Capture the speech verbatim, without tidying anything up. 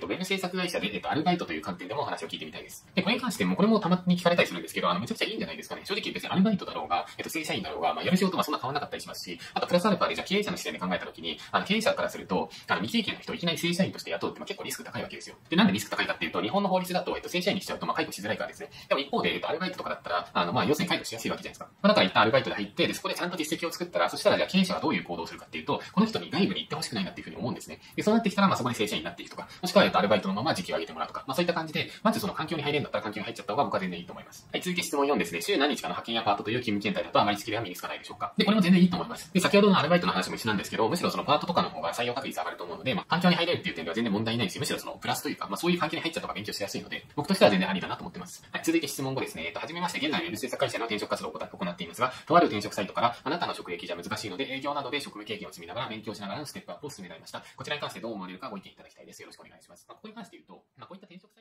と、ウェブ制作会社で、えっと、アルバイトという観点でもお話を聞いてみたいです。で、これに関しても、これもたまに聞かれたりするんですけど、あの、めちゃくちゃいいんじゃないですかね。正直別にアルバイトだろうが、えっと、正社員だろうが、まあ、やる仕事はそんな変わらなかったりしますし、あと、プラスアルファで、じゃあ経営者の視点で考えたときに、あの、経営者からすると、あの、未経験の人をいきなり正社員として雇うって結構リスク高いわけですよ。で、なんでリスク高いかっていうと、日本の法律だと、えっと、正社員にしちゃうと、まあ、解雇しづらいからですね。でも一方で、えっと、アルバイトとかだったら、あの、まあ、要するに解雇しやすいわけじゃないですか。まあ、だから一旦アルバイトで入って、で、そこでちゃんと実績を作ったら、そしたらじゃあ経営者はどういう行動をするかっていうと、この人に外部に行ってほしくないなっていうふうに思うんですね。で、そうなってきたら、まあ、そこで正社員になっていくとか、もしくは、えっと、アルバイトのまま時給を上げてもらうとか、まあ、そういった感じで、まずその環境に入れるんだったら環境に入っちゃった方が僕は全然いいと思います。はい、続いて質問よんですね。週何日かの派遣やパートという勤務形態だとあまりスキルが身につかないでしょうか。で、これも全然いいと思います。で、先ほどのアルバイトの話も一緒なんですけど、むしろそのパートとかの方が採用確率上がると思うので、まあ、環境に入れるっていう点では全然問題ないし、むしろそのプラスというか、まあ、そういう環境に入っちゃった方が勉強しやすいので、僕としては全然ありだなと思ってます。はい、続いて質問ごですね。えっと、はじめまして、現在のウェブ制作会社の転職活動を行っていますが、とある転職サイトから、あなたの職歴じゃ難しいので、営業などで職務経験を積みながら勉強しながらのステップアップを進められました。こちらに関してどう思われるかご意見いただきたいです。よろしくお願いします。まあ、ここに関して言うと、まあ、こういった転職